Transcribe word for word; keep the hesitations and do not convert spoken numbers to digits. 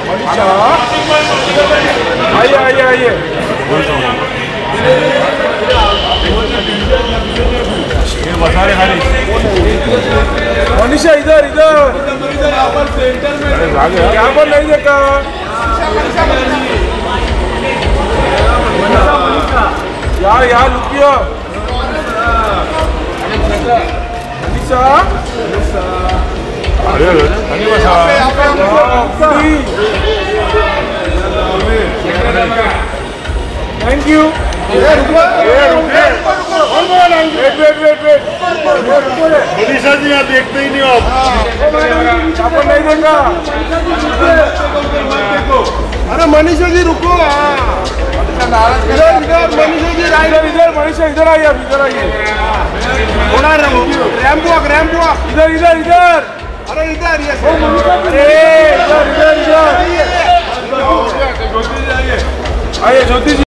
अच्छा आइए आइए आइए। बता रहे खाली मनीषा इधर इधर यहाँ पर नहीं देखा। यार यार लुकियो मनीषा थैंक यू। मनीषा जी आप देखते ही नहीं हो आप नहीं देखा। अरे मनीषा जी रुको। इधर इधर मनीषा जी इधर इधर मनीषा इधर आइए आप इधर आइए। थोड़ा रैंप वॉक रैंप वॉक इधर इधर इधर। अरे इधर ये अरे इधर इधर इधर आइए ज्योति जी।